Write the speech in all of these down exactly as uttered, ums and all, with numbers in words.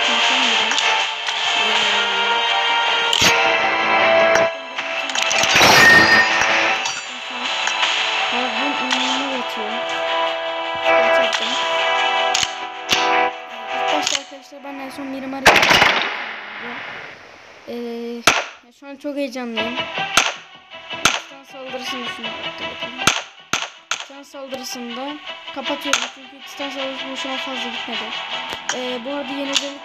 konuşamıyorum. Kalbim inanılmaz yatıyor. Gerçekten. İlk başta arkadaşlar ben en son Miramar Eee şu an çok heyecanlıyım. Titan saldırısını düşünüyorum. Titan saldırısında kapatıyorum çünkü Titan saldırısı şu an fazla gitmedi. Ee, bu arada yeni özellik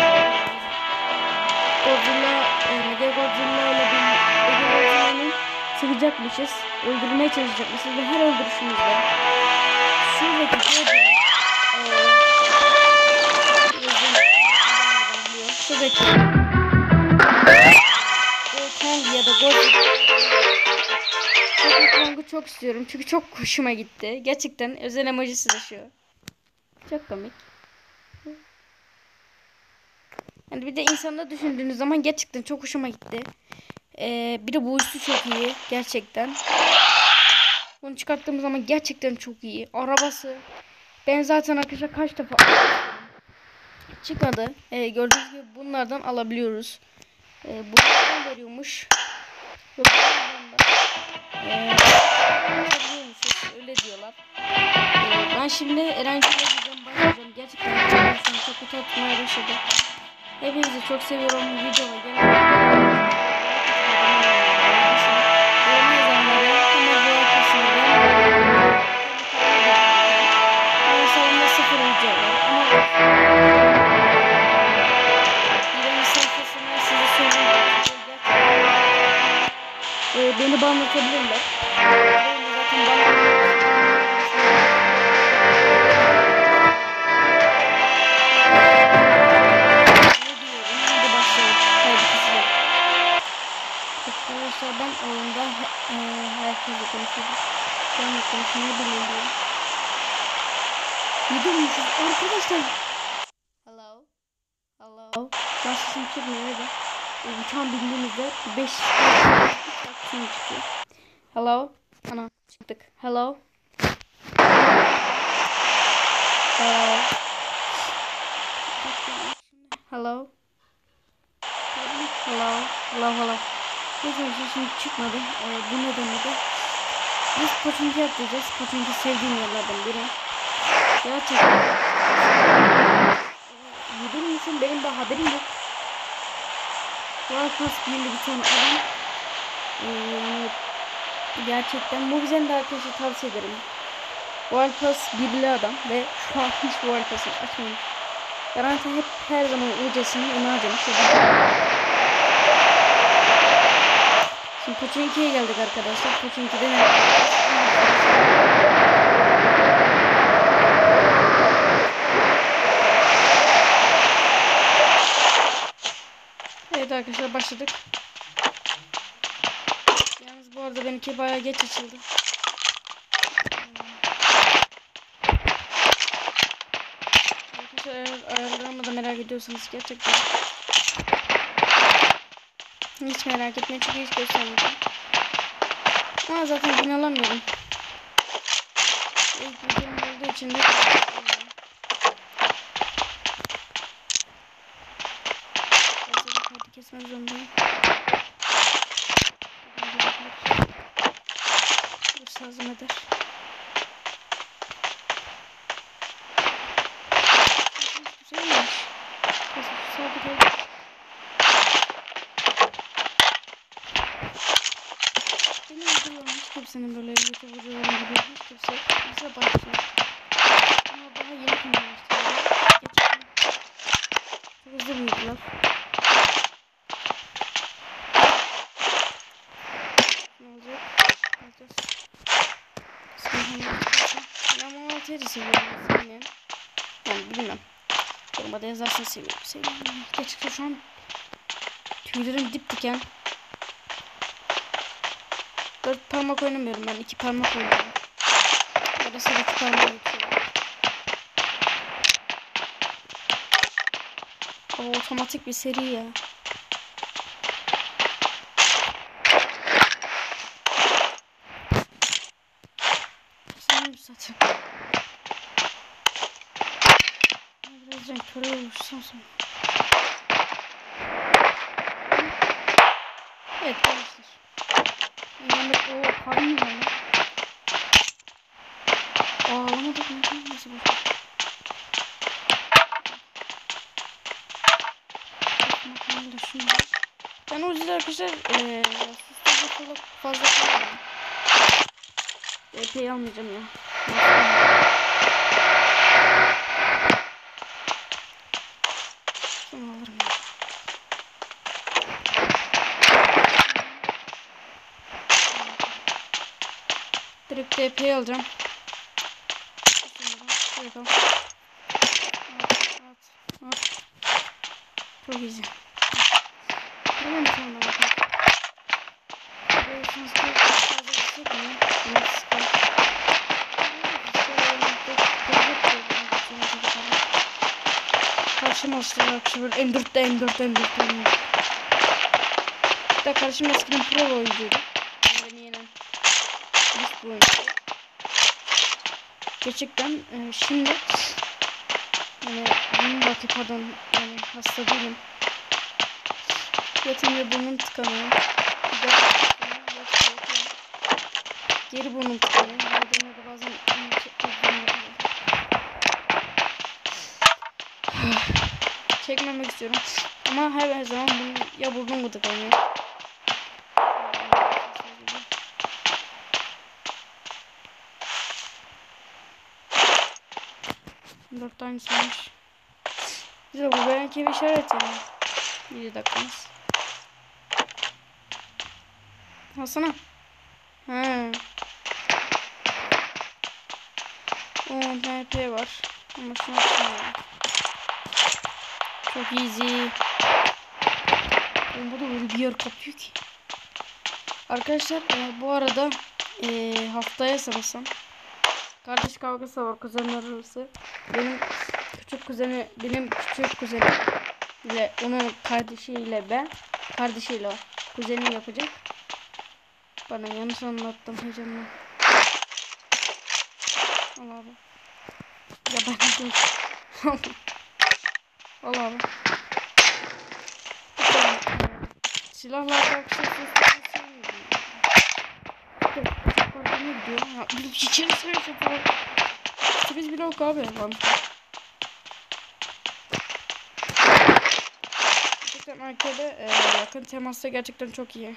Godzilla, e, Mega Godzilla ile Mega Godzilla'nın sıkacakmışız. Öldürmeye çalışacakmışız ve her öldürüşümüzde şuradaki gördüğünüz şuradaki Kong ya da Godzilla Kong'u çok istiyorum çünkü çok hoşuma gitti. Gerçekten özel emojisi de şu. Çok komik. Yani bir de insanda düşündüğünüz zaman gerçekten çok hoşuma gitti. Ee, bir de bu üstü çok iyi gerçekten. Bunu çıkarttığımız zaman gerçekten çok iyi. Arabası. Ben zaten arkadaşlar kaç defa çıkmadı. Ee, gördüğünüz gibi bunlardan alabiliyoruz. Ee, bunlardan veriyormuş. Ve bunlardan da ee, alabiliyormuşuz. Öyle diyorlar. Ee, ben şimdi Erencil'e gideceğim. Başlayacağım. Gerçekten çok, çok kötü atmaya başladı. Hepinizi çok seviyorum. Videoma gelin. Beni banlatabilirler. Zaten arkadaşlar ben oyunda e, herkese konuşuyorum. Ben de konuşmayı bilmiyorum. Ne durmuşuz arkadaşlar? Hello. Hello. Şu an sesim çıkmıyor da. Uçağın bindiğimizde beş dakikasını çıkıyor. Hello. Ana çıktık. Hello. Hello. Hello. Hello. Hello. Hello. Neyse şimdi çıkmadı. Ee, bu nedenle de biz Pochinki atlayacağız. Pochinki sevdiğim yerlerden biri. Gerçekten. Yediğim için benim de haberim yok. Warpass birli bir tane adam. Ee, yani gerçekten Mobizen'de arkadaşlar tavsiye ederim. Warpass birli adam ve şu an hiç Warpass'ı açmamış. Garanti hep her zaman ucasını ona harcamış. Şimdi Pochinki'ye geldik arkadaşlar. Pochinki'de ne? Evet arkadaşlar başladık. Yalnız bu arada benimki bayağı geç açıldı. Arkadaşlar eğer ayarlarımı da merak ediyorsanız gerçekten hiç merak etmeyin çünkü hiç göstermeyeceğim. Ama zaten gün alamıyorum. İlk videom olduğu için de hadi kesmek zorundayım. Burası lazım eder. Güzelmiş. Sabit oldu. Benim videolarım hiç kimsenin böyle YouTube videolarım gibi hiç kimse bize başlıyor. Ama daha yeni kullanmışlar. Gerçekten çok hızlı büyüdüler. Ne olacak? Bakacağız. Ben on altıyı da seviyorum. Sevmeyen. Yani bilmem. Yorumda yazarsın seviyorum. Sevmiyorum. Gerçekten şu an tüylerim dip diken. Dört parmak oynamıyorum ben. iki parmak oynuyorum. Arası iki parmak geçiyorum. O otomatik bir seri ya. Sanırım zaten. Biraz renk körü oluşsun sonra. Evet arkadaşlar. Ben de o karnım var lan. Ağlamadık mı? Nasıl bak? Ben o yüzden arkadaşlar eee fazla fazla fazla epey almayacağım ya. Sonra alırım ya. Direkt D P'yi alacağım. Şöyle al. At, at, at. Çok easy. Tamam mı sonra bakalım. Böyle şanslı fazla gitsek mi? Bunu sıkar. Karşıma asılır arkadaşlar böyle M dörtte M dört M dört M dört. Hatta karşıma eskiden pro oyuncuydu. Beni yenen bir oyuncu. Gerçekten e, şimdi yani bunun vakıfadan yani hasta değilim. Yatınca burnum tıkanıyor. Bir de geri burnum tıkanıyor. Bazen de bazen çekmemek istiyorum. Ama her zaman bunu ya burnum mu tıkanıyor. Dört tane saymış. Güzel bu belki bir işaret yani. yedi dakikamız. Alsana. Ha. on P P var. Ama şunu açmıyorum. Çok easy. Bu da böyle bir yer kapıyor ki. Arkadaşlar e, bu arada e, haftaya sanırsam kardeş kavgası var kuzenler arası. Benim küçük kuzeni, benim küçük kuzenim ile onun kardeşiyle ben, kardeşiyle kuzenim yapacak. Bana yanlış anlattım heyecanla. Allah abi. Ya ben de Allah abi. Silahlarda aksesuar ne gidiyor? Ya bir şey söyleyeceğim falan. sekiz blok abi lan. Gerçekten arkada e, yakın temasta gerçekten çok iyi.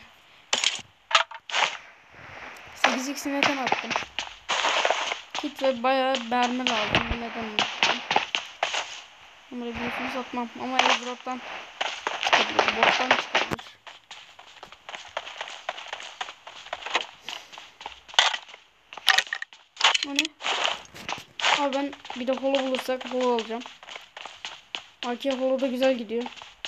sekiz x neden attım? Kit ve bayağı mermi aldım. Neden unuttum? Bunları biliyorsunuz atmam ama airdrop'tan çıkabilir. Bottan çıkabilir. O ne? Abi ben bir de holo bulursak holo alacağım. A K holo da güzel gidiyor.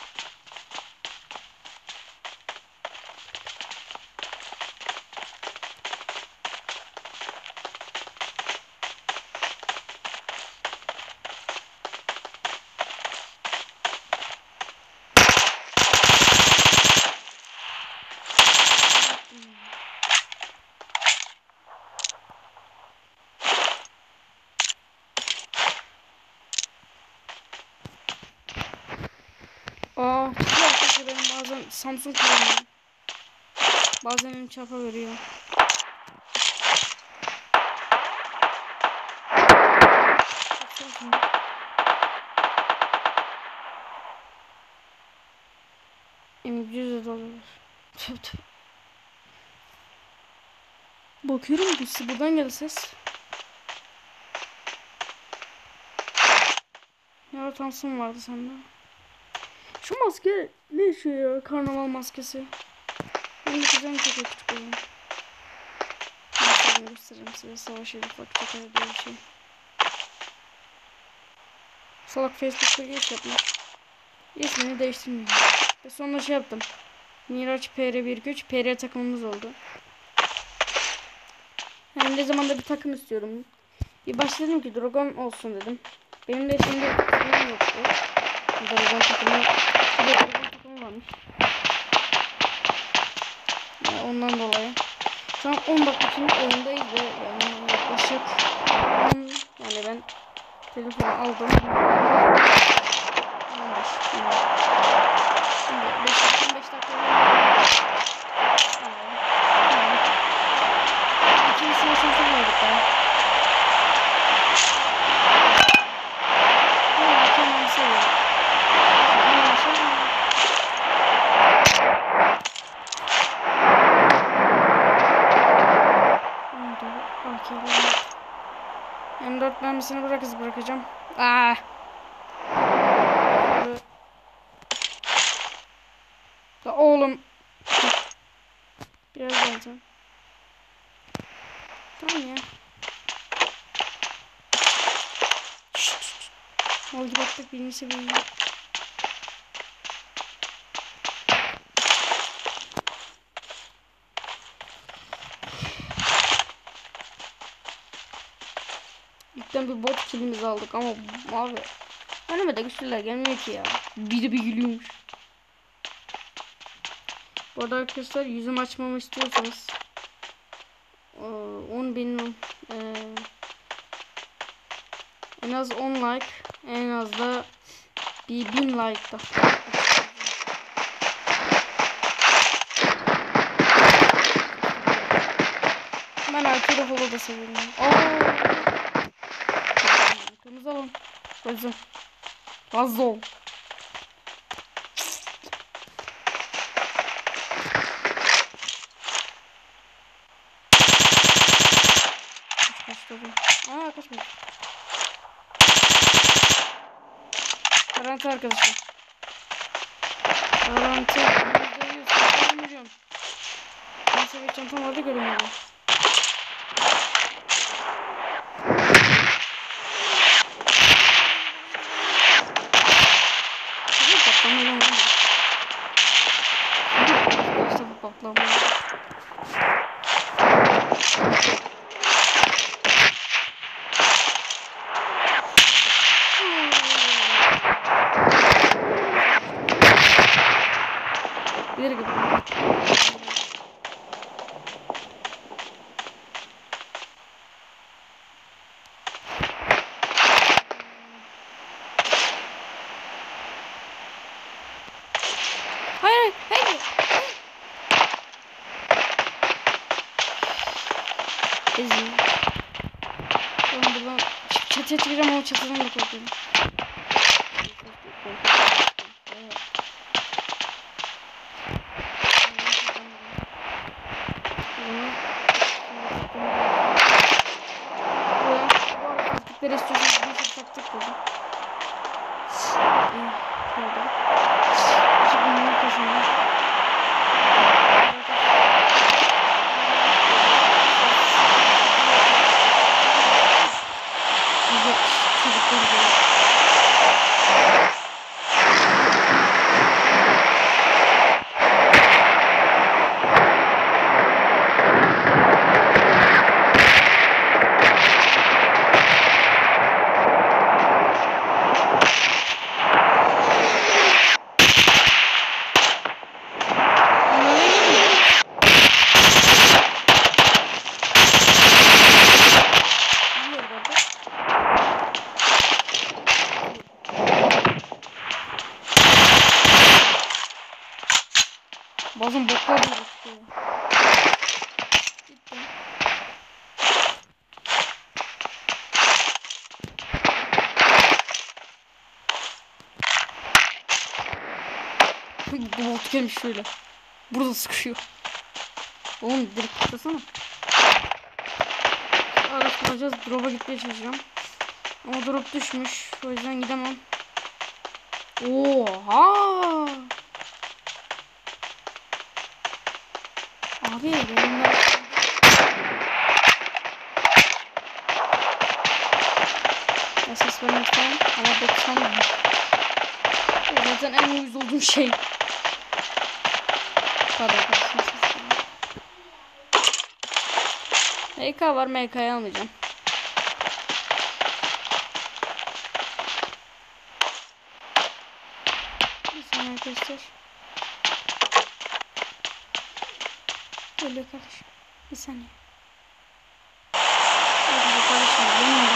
Aa, çıkıyor arkadaşlar benim bazen Samsung kullanıyorum. Bazen elim çarpa veriyor. Emin yüz dolar. Bakıyorum birisi buradan geldi ses. Ya Thompson vardı sende. Şu maske ne şu ya? Karnaval maskesi. Benim güzel çok küçük oyun. Ben göstereyim size savaş edip bakacak öyle bir şey. Salak Facebook'ta geç yapmış. İsmini değiştirmiyor. Ve sonra şey yaptım. Miraç P R bir üç P R takımımız oldu. Yani ne zamanda bir takım istiyorum. Bir başladım ki Dragon olsun dedim. Benim de şimdi takımım yoktu. Dragon takımı, bir de Dragon takımı varmış. Yani ondan dolayı. Şu an on dakikalık oyundayız ve yani yaklaşık on, yani ben telefonu aldım. on beş dakika. gelmesini bırakız bırakacağım. Aa. Da oğlum. Biraz alacağım. Tamam ya. Şşt. Oldu baktık birinci seviyeye. İlkten bir bot killimizi aldık ama abi önüme de güçlüler gelmiyor ki ya. Bir de bir gülüyormuş. Bu arada arkadaşlar yüzüm açmamı istiyorsanız on bin e, en az on like, en az da bir bin like da. Ben Arcade Holo da seviyorum. Ooo. Kırmızı alın. Gözüm. Fazla ol. Kaçtırdım. Aa kaçmadı. Garanti arkadaşlar. Garanti. yüzde yüz. Görmeyeceğim. Ben seviye çantam vardı görünmüyor. Patlamayalım. İşte bu patlama. İleri gibi. Hayır, hayır. Ezim. Ben buradan çatıya çıkacağım ama çatıdan da korkuyorum. Taktikleri istiyorsanız bir sürü taktik buldum. Pardon. Şimdi bunu taşıyorum. Güzel çocuklar böyle. Bazen boklar da çıkıyor. Bu bot gelmiş şöyle. Burada sıkışıyor. Oğlum direkt tutlasana. Araştıracağız. Drop'a gitmeye çalışacağım. Ama drop düşmüş. O yüzden gidemem. Oha! Abi benim de... Ses vermek falan ama doksan mı? Zaten en uyuz olduğum şey. Kadar kalsın sesini. M K var, M K'yı almayacağım. Bir saniye arkadaşlar. Geliyor kardeşim. Bir saniye. Hadi kardeşim yanımda.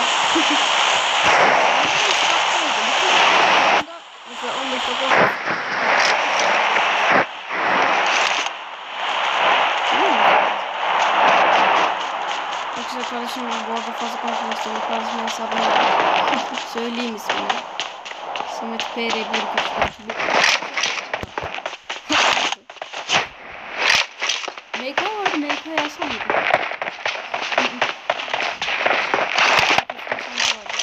Mesela on beş dakika. Yoksa kardeşim bu arada fazla konuşmak istemiyorum. Kardeşim hesabını söyleyeyim ismini. Samet P R bir M K vardı, M K yazsam mıydı?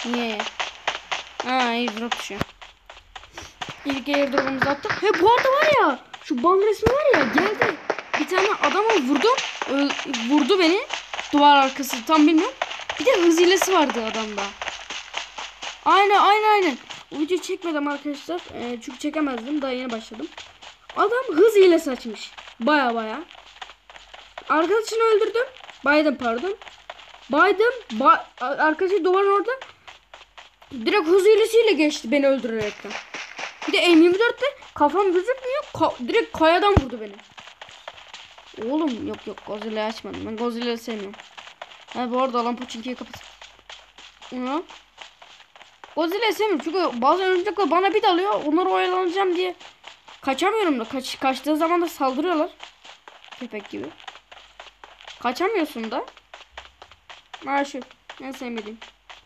Niye? Aa iyi drop düşüyor. İlk airdrop'umuzu attık. He bu arada var ya. Şu ban resmi var ya geldi. Bir tane adama vurdum. Vurdu beni. Duvar arkası tam bilmiyorum. Bir de hız hilesi vardı adamda. Aynen aynen aynen. O videoyu çekmedim arkadaşlar. Ee, çünkü çekemezdim. Daha yeni başladım. Adam hız hilesi açmış. Baya baya. Arkadaşını öldürdüm. Baydım pardon. Baydım. Ba arkadaşı duvarın orada. Direkt hız hilesiyle geçti beni öldürerekten. Bir de M yirmi dörtte kafam gözükmüyor. Ka direkt kayadan vurdu beni. Oğlum yok yok Godzilla'yı açmadım. Ben Godzilla'yı sevmiyorum. Ha bu arada alan Pochinki'yi kapat. Hı? Godzilla'yı sevmiyorum çünkü bazen örümcekler bana bir dalıyor. Onları oyalanacağım diye kaçamıyorum da. Kaç kaçtığı zaman da saldırıyorlar. Köpek gibi. Kaçamıyorsun da. Ha şu. En sevmediğim.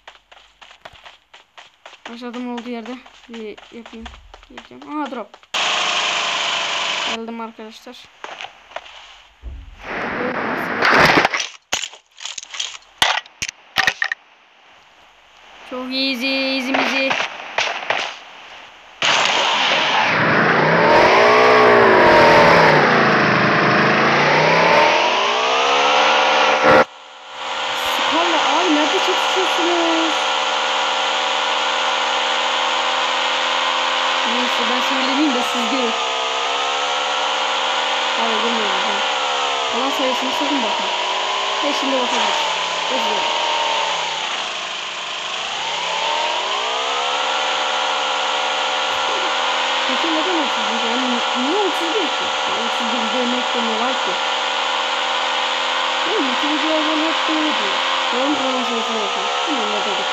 Aşağıdım olduğu yerde bir yapayım. Diyeceğim. Aha drop. Geldim arkadaşlar. Çok easy, easy mizi. Sıkarla abi nerede çekişiyorsunuz? Neyse ben söyleyeyim de siz görün. Abi bilmiyorum. Kalan sayısını sakın bakma. Ve şimdi bakabiliriz. Özür Peki neden otuz bir? Yani niye otuz bir ki? otuz bir örnekte ne var ki? Yani YouTube'cular bana hep böyle diyor. Sonra kalan sayısına bakın. Hemen ne dedik?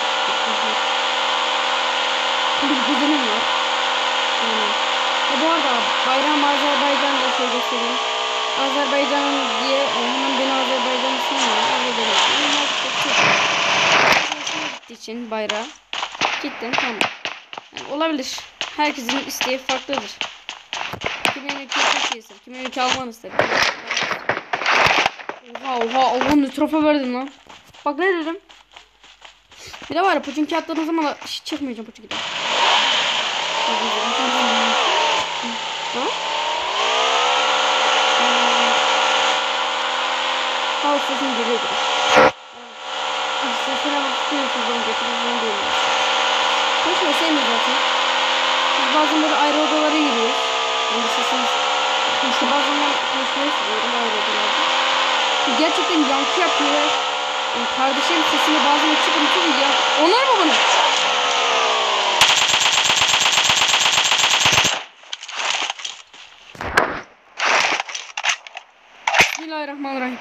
Şimdi bir kuzenim var. Yani. Ha bu arada bayram Azerbaycan'da şey göstereyim. Azerbaycan diye e, hemen beni Azerbaycan'ı sanmıyor. Azerbaycan. Gittiği için bayrağı. Gittim tamam. Yani olabilir. Herkesin isteği farklıdır. Kimin ülke çok iyisin. Kimin ülke Alman ister. Oha oha Allah'ım ne trofe verdim lan. Bak ne dedim. Bir de var ya Pochinki atladığın zaman da hiç çıkmayacağım Pochinki'den. Ha? Al sesin geliyor. Sesine bakıyorsunuz getirirken değil. Boşuna sevmiyor zaten. Biz bazen böyle ayrı odalara giriyoruz. Yani sesimiz işte bazen ben konuşmayı seviyorum ayrı odalarda. Gerçekten yankı yapıyor ve yani kardeşim sesini bazen açıp unutuyor ya. Onlar mı bana? Bismillahirrahmanirrahim.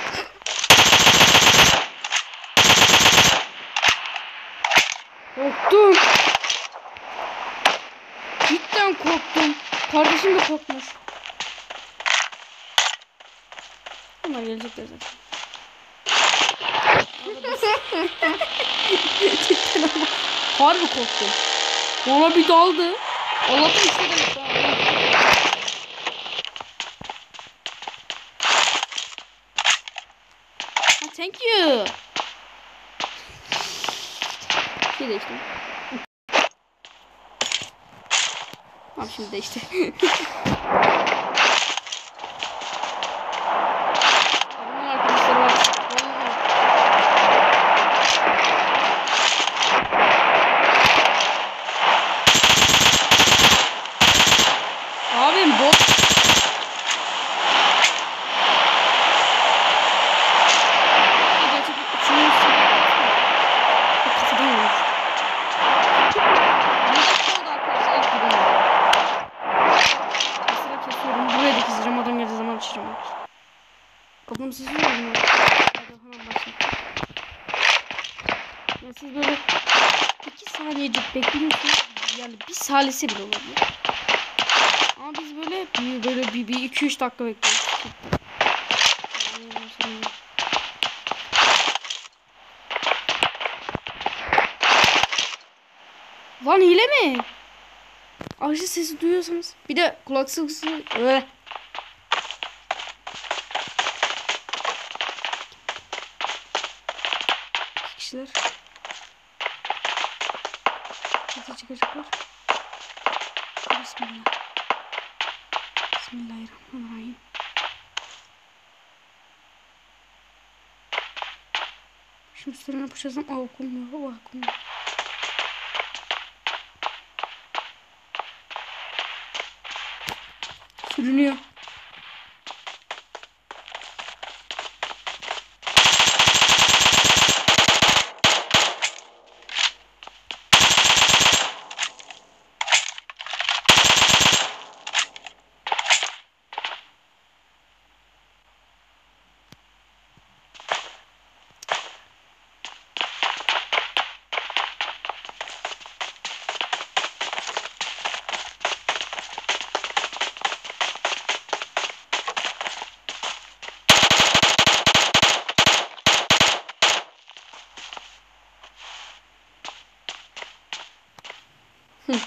Korktum. Cidden korktum. Kardeşim de korkmuş. Onlar gelecekler zaten. Cidden ama. Harbi korktum. Bana bir daldı. Allah'tan işte demek. Thank you. Şey değiştim. Tamam şimdi değişti. Arkadaşlar var. Abim bot. Kapım sesi var mı? Ya siz böyle iki saniyecik bekliyorsunuz. Yani bir salise bile olabilir. Ama biz böyle bir böyle bir, bir iki üç dakika bekliyoruz. Lan hile mi? Ayrıca sesi duyuyorsanız. Bir de kulaklıksız. Öh. Kişiler. Hızlı çıkacaklar. Bismillah. Bismillahirrahmanirrahim. Şimdi üstlerine yapacağız ama okunmuyor. O okunmuyor. Sürünüyor. Hı.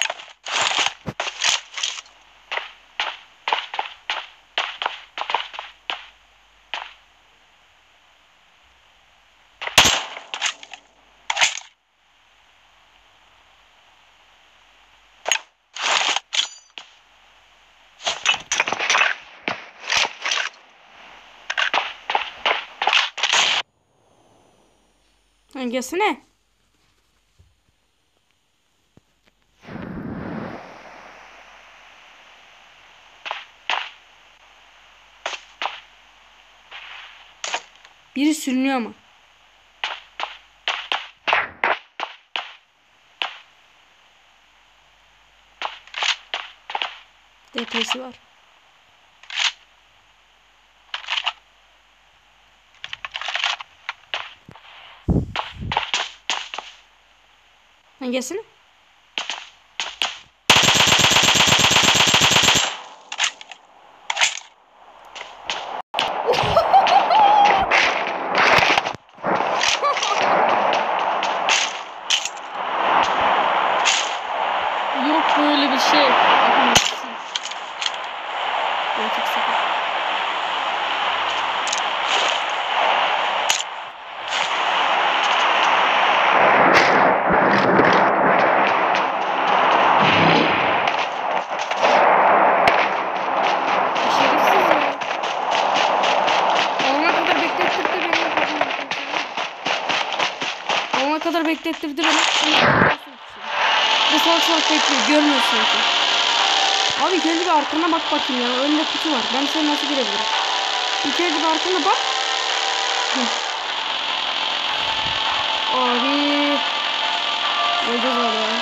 Hangisi ne? Biri sürünüyor ama. D P'si var. Hangisini? Yok böyle bir şey. Gerçek sakın. Kadar beklettirdi beni. Ve salak salak bekliyor. Görmüyorsun ki. Abi ilk önce bir arkana bak bakayım ya. Önünde kutu var. Ben sana nasıl girebilirim? İlk önce bir arkana bak. Hı. Abi. Öleceğiz abi ya.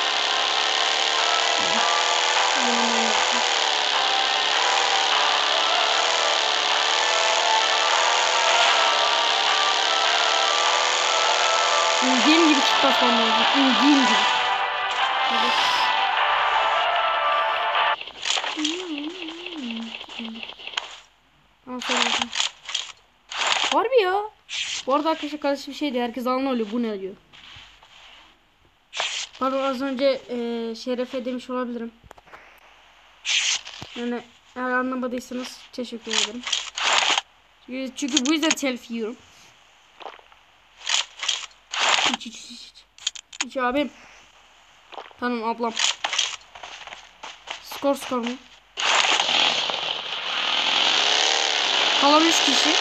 İndiğim gibi çıtlatmam lazım. İndiğim gibi. Evet. Aferin. Harbi ya. Bu arada arkadaşlar kardeşim bir şeydi. Herkes anlıyor. Bu ne diyor. Pardon az önce e, Şerefe demiş olabilirim. Yani eğer anlamadıysanız teşekkür ederim. Çünkü, çünkü bu yüzden telif yiyorum. Hiç hiç hiç. Hiç abim. Tamam ablam. Skor skor mu? Kalan üç kişi.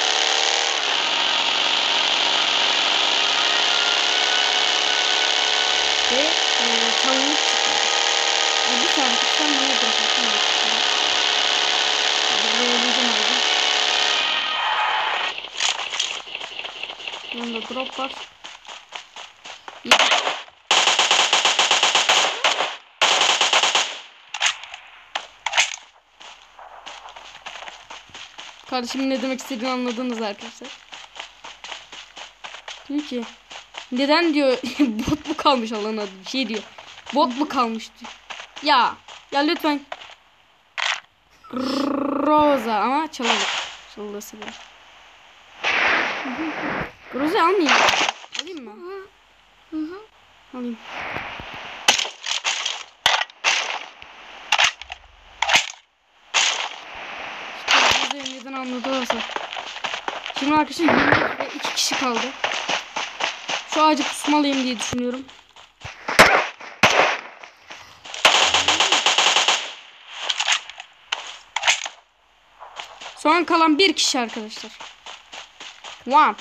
Ve e, çalınıp çıktı. E, bir tane sen bana bırakırsın. Buraya yiyeceğim abi. Yanında drop var. Kardeşimin ne demek istediğini anladınız arkadaşlar. Diyor ki neden diyor bot mu kalmış Allah'ın adı bir şey diyor. Bot mu kalmış diyor. Ya ya lütfen. Rosa ama çalalım. Çalası bu. Rosa almayayım. Alayım mı? Hı hı. Alayım. Neden anladıysa. Şimdi arkadaşlar yirmi ve iki kişi kaldı. Şu ağacı kusmalıyım diye düşünüyorum. Son kalan bir kişi arkadaşlar. One.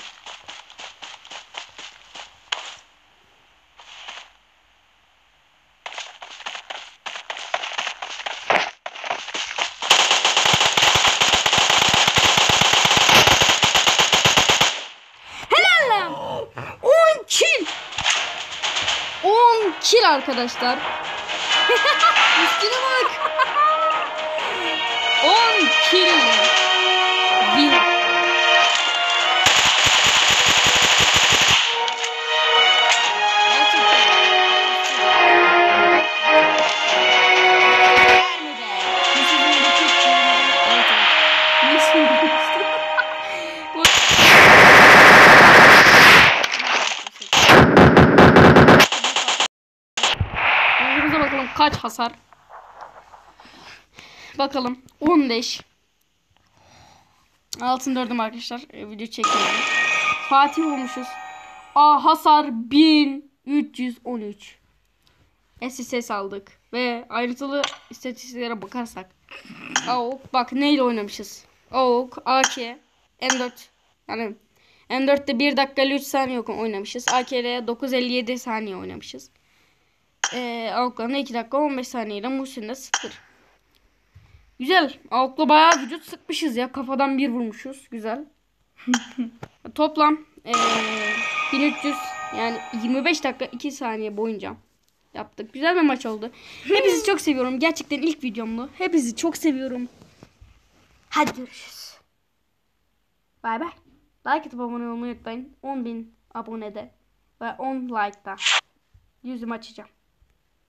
Helal lan. on kill. on kill arkadaşlar. Üstüne bak. on kill. Bir. Bakalım kaç hasar. Bakalım on beş. Altın dördüm arkadaşlar. E, video çekiyorum. Fatih olmuşuz. Aa, hasar bin üç yüz on üç. S S S aldık. Ve ayrıntılı istatistiklere bakarsak. AUK bak neyle oynamışız. AUK, A K, M dört. Yani M dörtte bir dakika üç saniye oynamışız. A K'ye dokuz elli yedi saniye oynamışız. Ee, AUK'la iki dakika on beş saniyeyle Muhsin'de sıfır. Güzel. AUK'la bayağı vücut sıkmışız ya. Kafadan bir vurmuşuz. Güzel. Toplam ee, bin üç yüz yani yirmi beş dakika iki saniye boyunca yaptık. Güzel bir maç oldu. Hepinizi çok seviyorum. Gerçekten ilk videomdu. Hepinizi çok seviyorum. Hadi görüşürüz. Bay bay. Like atıp abone olmayı unutmayın. on bin abonede ve on like'da yüzümü açacağım.